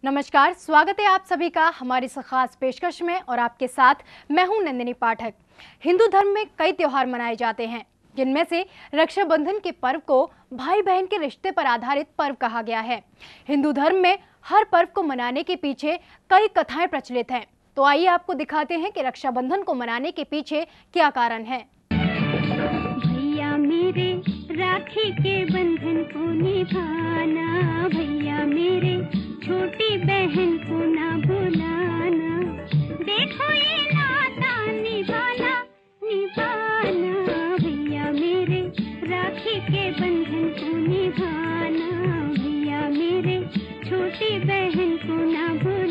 नमस्कार, स्वागत है आप सभी का हमारी इस खास पेशकश में और आपके साथ मैं हूं नंदिनी पाठक। हिंदू धर्म में कई त्योहार मनाए जाते हैं, जिनमें से रक्षाबंधन के पर्व को भाई बहन के रिश्ते पर आधारित पर्व कहा गया है। हिंदू धर्म में हर पर्व को मनाने के पीछे कई कथाएं प्रचलित हैं। तो आइए आपको दिखाते हैं कि रक्षाबंधन को मनाने के पीछे क्या कारण है। भैया मेरे राखी के बंधन को निभाना, भैया मेरे छोटी बहन को ना भुलाना, देखो ये नाता निभाना निभाना, भैया मेरे राखी के बंधन को निभाना, भैया मेरे छोटी बहन को ना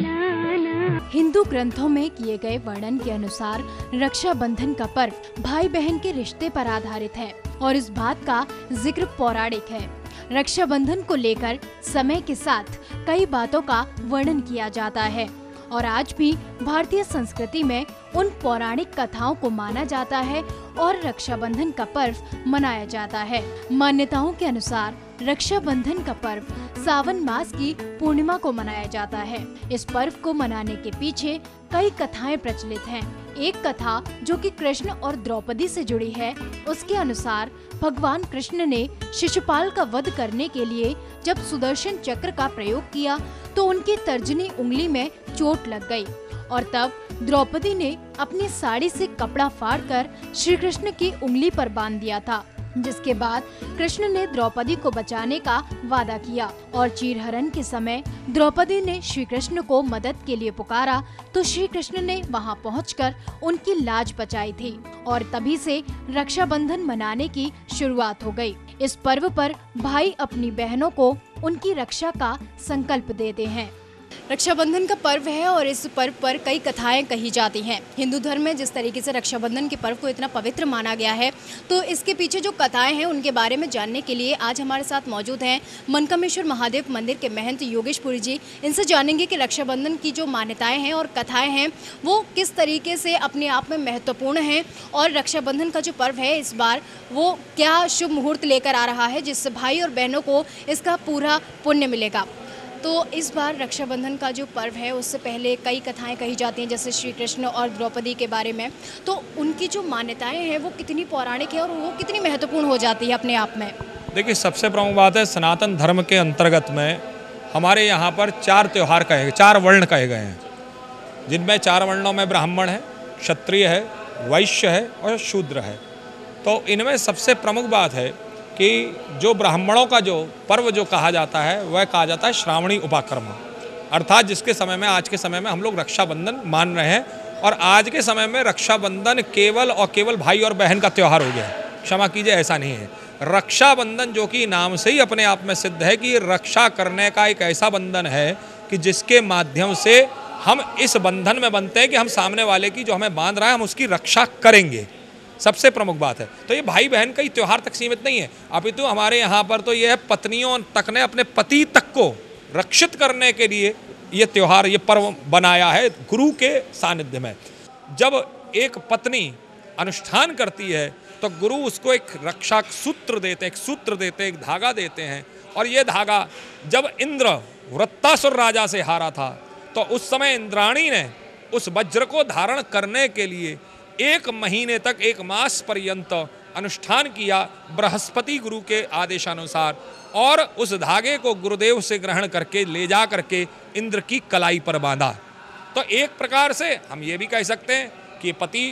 भुलाना। हिंदू ग्रंथों में किए गए वर्णन के अनुसार रक्षाबंधन का पर्व भाई बहन के रिश्ते पर आधारित है और इस बात का जिक्र पौराणिक है। रक्षाबंधन को लेकर समय के साथ कई बातों का वर्णन किया जाता है और आज भी भारतीय संस्कृति में उन पौराणिक कथाओं को माना जाता है और रक्षाबंधन का पर्व मनाया जाता है। मान्यताओं के अनुसार रक्षाबंधन का पर्व सावन मास की पूर्णिमा को मनाया जाता है। इस पर्व को मनाने के पीछे कई कथाएं प्रचलित हैं। एक कथा जो कि कृष्ण और द्रौपदी से जुड़ी है, उसके अनुसार भगवान कृष्ण ने शिशुपाल का वध करने के लिए जब सुदर्शन चक्र का प्रयोग किया तो उनकी तर्जनी उंगली में चोट लग गई और तब द्रौपदी ने अपनी साड़ी से कपड़ा फाड़कर श्री कृष्ण की उंगली पर बांध दिया था, जिसके बाद कृष्ण ने द्रौपदी को बचाने का वादा किया और चीरहरण के समय द्रौपदी ने श्री कृष्ण को मदद के लिए पुकारा तो श्री कृष्ण ने वहां पहुंचकर उनकी लाज बचाई थी और तभी से रक्षाबंधन मनाने की शुरुआत हो गई। इस पर्व पर भाई अपनी बहनों को उनकी रक्षा का संकल्प देते हैं। रक्षाबंधन का पर्व है और इस पर्व पर कई कथाएं कही जाती हैं। हिंदू धर्म में जिस तरीके से रक्षाबंधन के पर्व को इतना पवित्र माना गया है, तो इसके पीछे जो कथाएं हैं उनके बारे में जानने के लिए आज हमारे साथ मौजूद हैं मनकामेश्वर महादेव मंदिर के महंत योगेश पुरी जी। इनसे जानेंगे कि रक्षाबंधन की जो मान्यताएं हैं और कथाएं हैं वो किस तरीके से अपने आप में महत्वपूर्ण हैं और रक्षाबंधन का जो पर्व है इस बार वो क्या शुभ मुहूर्त लेकर आ रहा है जिससे भाई और बहनों को इसका पूरा पुण्य मिलेगा। तो इस बार रक्षाबंधन का जो पर्व है उससे पहले कई कथाएं कही जाती हैं, जैसे श्री कृष्ण और द्रौपदी के बारे में। तो उनकी जो मान्यताएं हैं वो कितनी पौराणिक है और वो कितनी महत्वपूर्ण हो जाती है अपने आप में। देखिए, सबसे प्रमुख बात है सनातन धर्म के अंतर्गत में हमारे यहाँ पर 4 त्यौहार कहे गए, 4 वर्ण कहे गए हैं, जिनमें 4 वर्णों में ब्राह्मण है, क्षत्रिय है, वैश्य है और शूद्र है। तो इनमें सबसे प्रमुख बात है कि जो ब्राह्मणों का जो पर्व जो कहा जाता है वह कहा जाता है श्रावणी उपाकर्म, अर्थात जिसके समय में आज के समय में हम लोग रक्षाबंधन मान रहे हैं। और आज के समय में रक्षाबंधन केवल और केवल भाई और बहन का त्यौहार हो गया है। क्षमा कीजिए, ऐसा नहीं है। रक्षाबंधन जो कि नाम से ही अपने आप में सिद्ध है कि रक्षा करने का एक ऐसा बंधन है कि जिसके माध्यम से हम इस बंधन में बनते हैं कि हम सामने वाले की जो हमें बांध रहा है हम उसकी रक्षा करेंगे। सबसे प्रमुख बात है। तो ये भाई बहन का ही त्यौहार तक सीमित नहीं है, अपितु हमारे यहाँ पर तो ये है पत्नियों तक ने अपने पति तक को रक्षित करने के लिए ये त्यौहार, ये पर्व बनाया है गुरु के सानिध्य में। जब एक पत्नी अनुष्ठान करती है तो गुरु उसको एक रक्षा सूत्र देते, एक धागा देते हैं। और ये धागा जब इंद्र वृत्तासुर राजा से हारा था तो उस समय इंद्राणी ने उस वज्र को धारण करने के लिए 1 महीने तक, 1 मास पर्यंत अनुष्ठान किया बृहस्पति गुरु के आदेशानुसार और उस धागे को गुरुदेव से ग्रहण करके ले जा करके इंद्र की कलाई पर बांधा। तो एक प्रकार से हम ये भी कह सकते हैं कि पति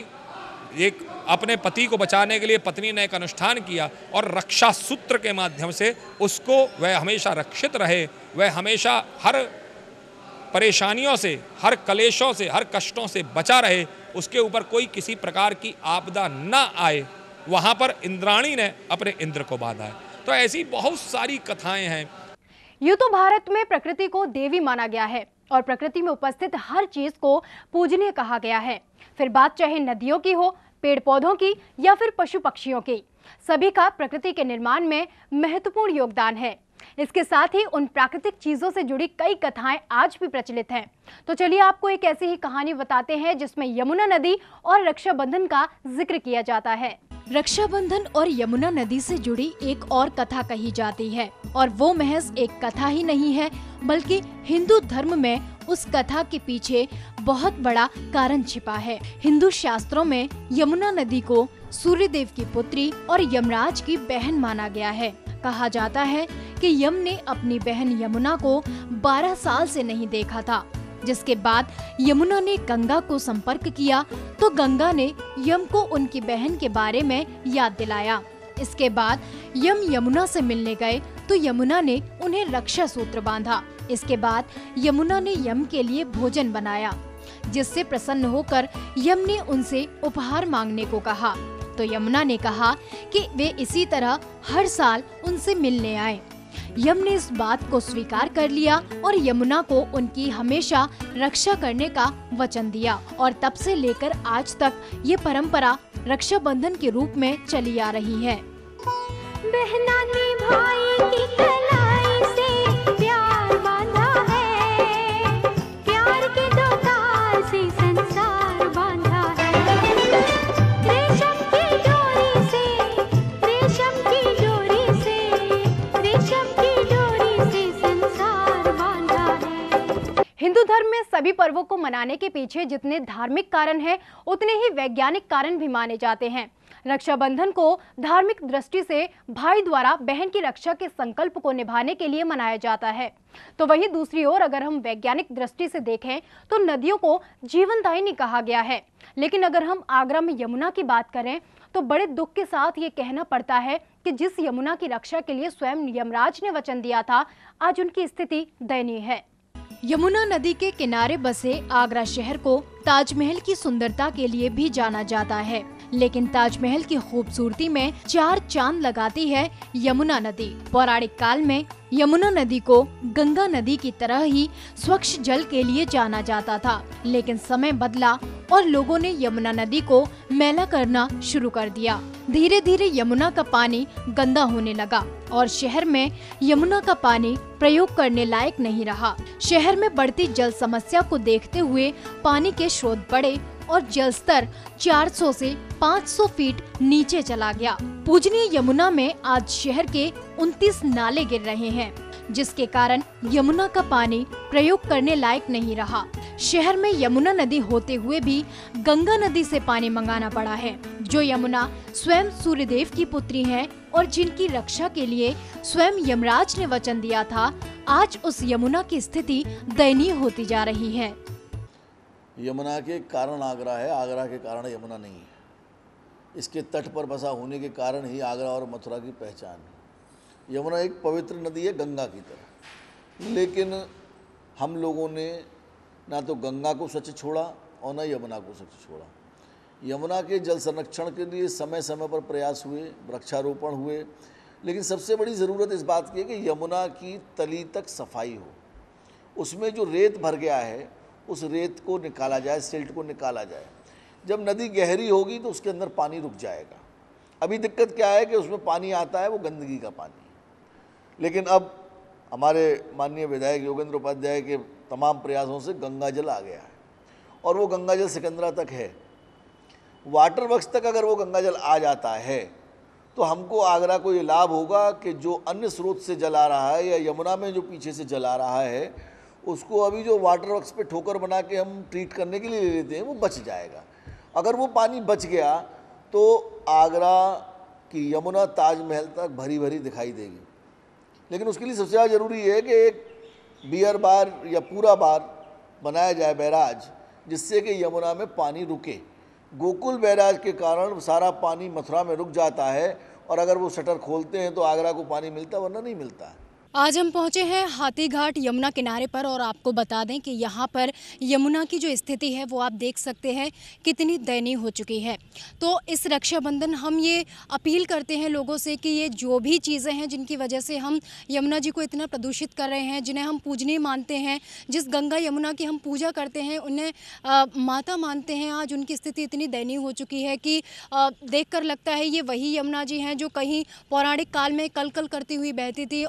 एक अपने पति को बचाने के लिए पत्नी ने एक अनुष्ठान किया और रक्षा सूत्र के माध्यम से उसको वह हमेशा रक्षित रहे, वह हमेशा हर परेशानियों से, हर कलेशों से, हर कष्टों से बचा रहे, उसके ऊपर कोई किसी प्रकार की आपदा ना आए, वहाँ पर इंद्राणी ने अपने इंद्र को बांधा है। तो ऐसी बहुत सारी कथाएं हैं। यूं तो भारत में प्रकृति को देवी माना गया है और प्रकृति में उपस्थित हर चीज को पूजनीय कहा गया है। फिर बात चाहे नदियों की हो, पेड़ पौधों की या फिर पशु पक्षियों की, सभी का प्रकृति के निर्माण में महत्वपूर्ण योगदान है। इसके साथ ही उन प्राकृतिक चीजों से जुड़ी कई कथाएं आज भी प्रचलित हैं। तो चलिए आपको एक ऐसी ही कहानी बताते हैं जिसमें यमुना नदी और रक्षाबंधन का जिक्र किया जाता है। रक्षाबंधन और यमुना नदी से जुड़ी एक और कथा कही जाती है, और वो महज एक कथा ही नहीं है, बल्कि हिंदू धर्म में उस कथा के पीछे बहुत बड़ा कारण छिपा है। हिंदू शास्त्रों में यमुना नदी को सूर्यदेव की पुत्री और यमराज की बहन माना गया है। कहा जाता है कि यम ने अपनी बहन यमुना को 12 साल से नहीं देखा था, जिसके बाद यमुना ने गंगा को संपर्क किया तो गंगा ने यम को उनकी बहन के बारे में याद दिलाया। इसके बाद यम यमुना से मिलने गए तो यमुना ने उन्हें रक्षा सूत्र बांधा। इसके बाद यमुना ने यम के लिए भोजन बनाया, जिससे प्रसन्न होकर यम ने उनसे उपहार मांगने को कहा। तो यमुना ने कहा कि वे इसी तरह हर साल उनसे मिलने आए। यम ने इस बात को स्वीकार कर लिया और यमुना को उनकी हमेशा रक्षा करने का वचन दिया, और तब से लेकर आज तक ये परंपरा रक्षाबंधन के रूप में चली आ रही है। बहना ने भाई की कलाई से प्यार बांधा है, प्यार के दो तार से संसार बांधा है। रेशम की डोरी से, रेशम की डोरी से, रेशम की डोरी से संसार बांधा है। हिंदू धर्म में सभी पर्वों को मनाने के पीछे जितने धार्मिक कारण हैं, उतने ही वैज्ञानिक कारण भी माने जाते हैं। रक्षाबंधन को धार्मिक दृष्टि से भाई द्वारा बहन की रक्षा के संकल्प को निभाने के लिए मनाया जाता है। तो वहीं दूसरी ओर अगर हम वैज्ञानिक दृष्टि से देखें तो नदियों को जीवनदायिनी कहा गया है। लेकिन अगर हम आगरा में यमुना की बात करें तो बड़े दुख के साथ ये कहना पड़ता है कि जिस यमुना की रक्षा के लिए स्वयं यमराज ने वचन दिया था, आज उनकी स्थिति दयनीय है। यमुना नदी के किनारे बसे आगरा शहर को ताजमहल की सुंदरता के लिए भी जाना जाता है, लेकिन ताजमहल की खूबसूरती में 4 चांद लगाती है यमुना नदी। पौराणिक काल में यमुना नदी को गंगा नदी की तरह ही स्वच्छ जल के लिए जाना जाता था, लेकिन समय बदला और लोगों ने यमुना नदी को मैला करना शुरू कर दिया। धीरे धीरे यमुना का पानी गंदा होने लगा और शहर में यमुना का पानी प्रयोग करने लायक नहीं रहा। शहर में बढ़ती जल समस्या को देखते हुए पानी के स्रोत बढ़े और जल स्तर 400 से 500 फीट नीचे चला गया। पूजनीय यमुना में आज शहर के 29 नाले गिर रहे हैं, जिसके कारण यमुना का पानी प्रयोग करने लायक नहीं रहा। शहर में यमुना नदी होते हुए भी गंगा नदी से पानी मंगाना पड़ा है, जो यमुना स्वयं सूर्यदेव की पुत्री है और जिनकी रक्षा के लिए स्वयं यमराज ने वचन दिया था। आज उस यमुना की स्थिति दयनीय होती जा रही है। यमुना के कारण आगरा है, आगरा के कारण यमुना नहीं है। इसके तट पर बसा होने के कारण ही आगरा और मथुरा की पहचान है। यमुना एक पवित्र नदी है गंगा की तरह, लेकिन हम लोगों ने ना तो गंगा को स्वच्छ छोड़ा और ना यमुना को स्वच्छ छोड़ा। यमुना के जल संरक्षण के लिए समय समय पर प्रयास हुए, वृक्षारोपण हुए, लेकिन सबसे बड़ी ज़रूरत इस बात की है कि यमुना की तली तक सफाई हो। उसमें जो रेत भर गया है उस रेत को निकाला जाए, सिल्ट को निकाला जाए। जब नदी गहरी होगी तो उसके अंदर पानी रुक जाएगा। अभी दिक्कत क्या है कि उसमें पानी आता है वो गंदगी का पानी। लेकिन अब हमारे माननीय विधायक योगेंद्र उपाध्याय के तमाम प्रयासों से गंगा जल आ गया है और वो गंगा जल सिकंदरा तक है। वाटर वर्क्स तक अगर वो गंगा जल आ जाता है तो हमको आगरा को ये लाभ होगा कि जो अन्य स्रोत से जल आ रहा है या यमुना में जो पीछे से जल आ रहा है उसको अभी जो वाटर वर्क्स पे ठोकर बना के हम ट्रीट करने के लिए ले लेते हैं वो बच जाएगा। अगर वो पानी बच गया तो आगरा की यमुना ताजमहल तक भरी भरी दिखाई देगी। लेकिन उसके लिए सबसे ज़्यादा ज़रूरी है कि एक बियर बार या पूरा बार बनाया जाए बैराज, जिससे कि यमुना में पानी रुके। गोकुल बैराज के कारण सारा पानी मथुरा में रुक जाता है और अगर वो शटर खोलते हैं तो आगरा को पानी मिलता, वरना नहीं मिलता है। आज हम पहुंचे हैं हाथीघाट यमुना किनारे पर और आपको बता दें कि यहाँ पर यमुना की जो स्थिति है वो आप देख सकते हैं कितनी दयनीय हो चुकी है। तो इस रक्षाबंधन हम ये अपील करते हैं लोगों से कि ये जो भी चीज़ें हैं जिनकी वजह से हम यमुना जी को इतना प्रदूषित कर रहे हैं, जिन्हें हम पूजनीय मानते हैं, जिस गंगा यमुना की हम पूजा करते हैं, उन्हें माता मानते हैं, आज उनकी स्थिति इतनी दयनीय हो चुकी है कि देखकर लगता है ये वही यमुना जी हैं जो कहीं पौराणिक काल में कल कल करती हुई बहती थी और तमाम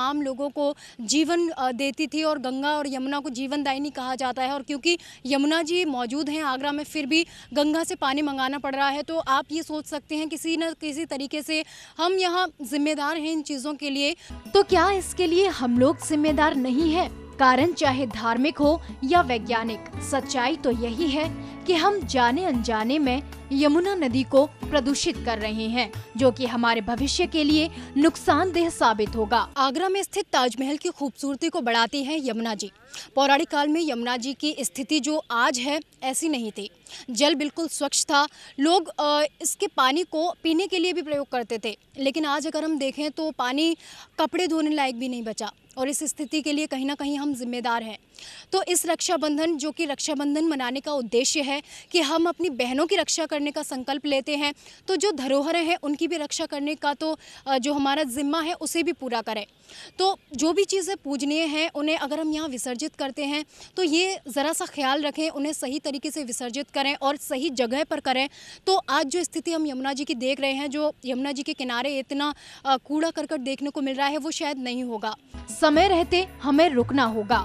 आम लोगों को जीवन देती थी और गंगा और यमुना को जीवनदायिनी कहा जाता है। और क्योंकि यमुना जी मौजूद हैं आगरा में, फिर भी गंगा से पानी मंगाना पड़ रहा है। तो आप ये सोच सकते हैं किसी न किसी तरीके से हम यहाँ जिम्मेदार हैं इन चीज़ों के लिए। तो क्या इसके लिए हम लोग जिम्मेदार नहीं हैं? कारण चाहे धार्मिक हो या वैज्ञानिक, सच्चाई तो यही है कि हम जाने अनजाने में यमुना नदी को प्रदूषित कर रहे हैं, जो कि हमारे भविष्य के लिए नुकसानदेह साबित होगा। आगरा में स्थित ताजमहल की खूबसूरती को बढ़ाती है यमुना जी। पौराणिक काल में यमुना जी की स्थिति जो आज है ऐसी नहीं थी। जल बिल्कुल स्वच्छ था, लोग इसके पानी को पीने के लिए भी प्रयोग करते थे। लेकिन आज अगर हम देखें तो पानी कपड़े धोने लायक भी नहीं बचा, और इस स्थिति के लिए कहीं ना कहीं हम जिम्मेदार हैं। तो इस रक्षाबंधन, जो कि रक्षाबंधन मनाने का उद्देश्य है कि हम अपनी बहनों की रक्षा करने का संकल्प लेते हैं, तो जो धरोहरें हैं उनकी भी रक्षा करने का तो जो हमारा जिम्मा है उसे भी पूरा करें। तो जो भी चीज़ें पूजनीय हैं उन्हें अगर हम यहाँ विसर्जित करते हैं तो ये ज़रा सा ख्याल रखें, उन्हें सही तरीके से विसर्जित करें और सही जगह पर करें। तो आज जो स्थिति हम यमुना जी की देख रहे हैं, जो यमुना जी के किनारे इतना कूड़ा करकट देखने को मिल रहा है, वो शायद नहीं होगा। समय रहते हमें रोकना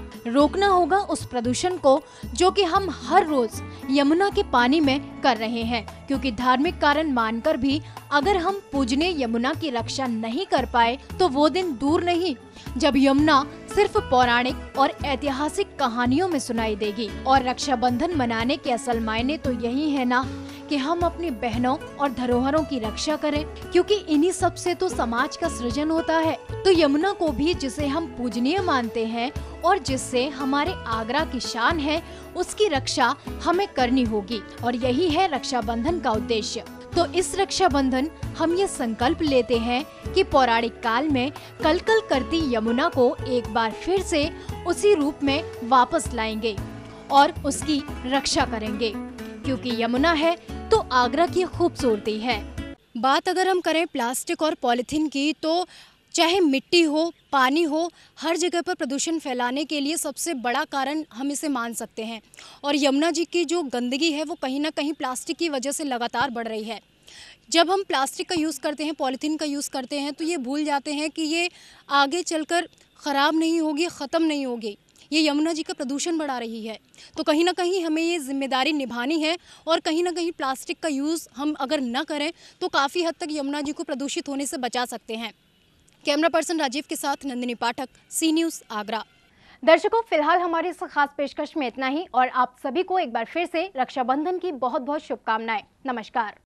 होगा उस प्रदूषण को जो कि हम हर रोज यमुना के पानी में कर रहे हैं। क्योंकि धार्मिक कारण मानकर भी अगर हम पूजनीय यमुना की रक्षा नहीं कर पाए तो वो दिन दूर नहीं जब यमुना सिर्फ पौराणिक और ऐतिहासिक कहानियों में सुनाई देगी। और रक्षाबंधन मनाने के असल मायने तो यही है ना कि हम अपनी बहनों और धरोहरों की रक्षा करें, क्योंकि इन्हीं सब से तो समाज का सृजन होता है। तो यमुना को भी, जिसे हम पूजनीय मानते हैं और जिससे हमारे आगरा की शान है, उसकी रक्षा हमें करनी होगी। और यही है रक्षाबंधन का उद्देश्य। तो इस रक्षाबंधन हम ये संकल्प लेते हैं कि पौराणिक काल में कलकल करती यमुना को एक बार फिर से उसी रूप में वापस लाएंगे और उसकी रक्षा करेंगे, क्योंकि यमुना है तो आगरा की खूबसूरती है। बात अगर हम करें प्लास्टिक और पॉलीथीन की, तो चाहे मिट्टी हो, पानी हो, हर जगह पर प्रदूषण फैलाने के लिए सबसे बड़ा कारण हम इसे मान सकते हैं। और यमुना जी की जो गंदगी है वो कहीं ना कहीं प्लास्टिक की वजह से लगातार बढ़ रही है। जब हम प्लास्टिक का यूज़ करते हैं, पॉलीथीन का यूज़ करते हैं, तो ये भूल जाते हैं कि ये आगे चलकर ख़राब नहीं होगी, ख़त्म नहीं होगी, ये यमुना जी का प्रदूषण बढ़ा रही है। तो कहीं ना कहीं हमें ये जिम्मेदारी निभानी है और कहीं ना कहीं प्लास्टिक का यूज़ हम अगर न करें तो काफ़ी हद तक यमुना जी को प्रदूषित होने से बचा सकते हैं। कैमरा पर्सन राजीव के साथ नंदिनी पाठक, सी न्यूज़ आगरा। दर्शकों, फिलहाल हमारी इस खास पेशकश में इतना ही और आप सभी को एक बार फिर से रक्षाबंधन की बहुत बहुत शुभकामनाएं। नमस्कार।